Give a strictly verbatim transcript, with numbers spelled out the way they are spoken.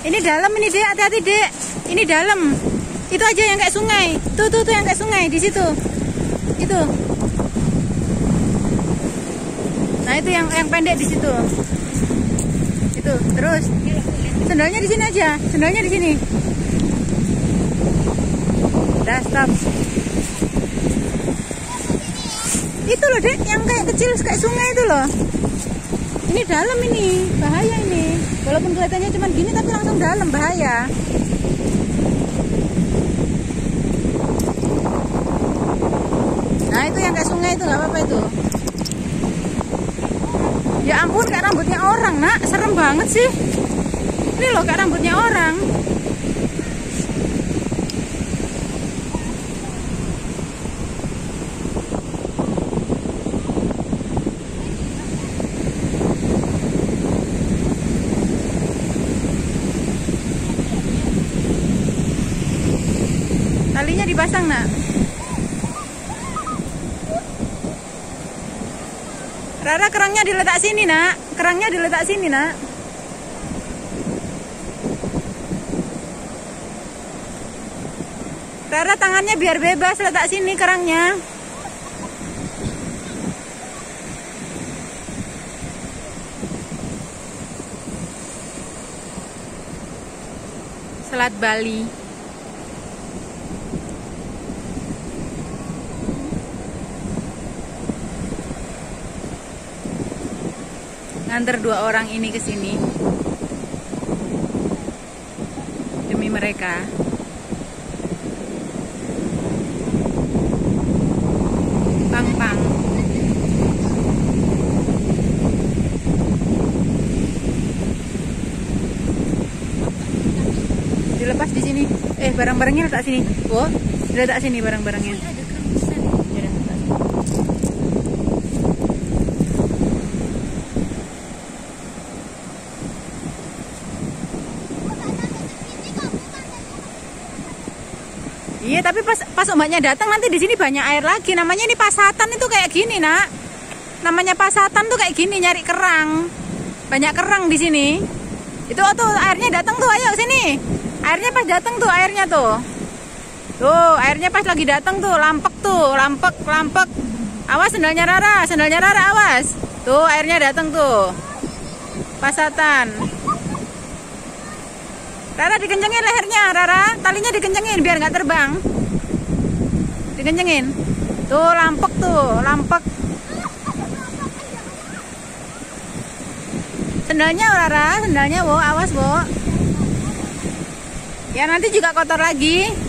Ini dalam ini Dek, hati-hati Dek. Ini dalam. Itu aja yang kayak sungai. Tuh tuh tuh yang kayak sungai di situ. Itu. Nah, itu yang yang pendek di situ. Itu, terus. Sendalnya di sini aja. Sendalnya di sini. Udah, stop. Itu loh Dek, yang kayak kecil kayak sungai itu loh. Ini dalam ini, bahaya ini. Walaupun kelihatannya cuma gini tapi langsung dalam, bahaya. Nah, itu yang kayak sungai itu nggak apa-apa itu. Ya ampun, kayak rambutnya orang, Nak. Serem banget sih. Ini loh kayak rambutnya orang. Talinya dipasang, Nak. Rara, kerangnya diletak sini, Nak. Kerangnya diletak sini, Nak. Rara, tangannya biar bebas, letak sini kerangnya. Selat Bali. Nganter dua orang ini ke sini demi mereka. Pang-pang. Dilepas di sini. Eh, barang-barangnya letak sini. Wow, letak sini barang-barangnya. Iya, tapi pas pas ombaknya datang nanti di sini banyak air lagi. Namanya ini pasatan itu kayak gini, Nak. Namanya pasatan tuh kayak gini, nyari kerang. Banyak kerang di sini. Itu oh, tuh airnya datang tuh, ayo sini. Airnya pas datang tuh, airnya tuh. Tuh, airnya pas lagi datang tuh, lampek tuh, lampek, lampek. Awas sendalnya Rara, sendalnya Rara awas. Tuh, airnya datang tuh. Pasatan. Rara, dikencengin lehernya, Rara. Talinya dikencengin biar nggak terbang. Dikencengin. Tuh, lampek tuh, lampek. Sendalnya, Rara, sendalnya, Wo, awas, Wo. Ya, nanti juga kotor lagi.